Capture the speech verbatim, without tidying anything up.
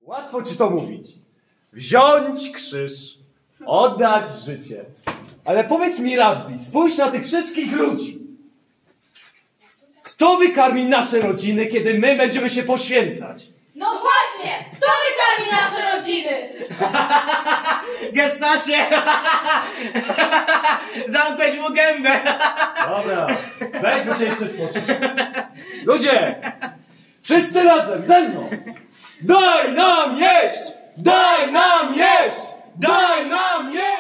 Łatwo ci to mówić. Wziąć krzyż, oddać życie. Ale powiedz mi, rabbi, spójrz na tych wszystkich ludzi. Kto wykarmi nasze rodziny, kiedy my będziemy się poświęcać? No właśnie! Kto wykarmi nasze rodziny? Gestasie! Zamkłeś mu gębę! Dobra, weźmy się jeszcze spocząć. Ludzie! Wszyscy razem, ze mną! Daj nam jeść! Daj nam jeść! Daj nam jeść!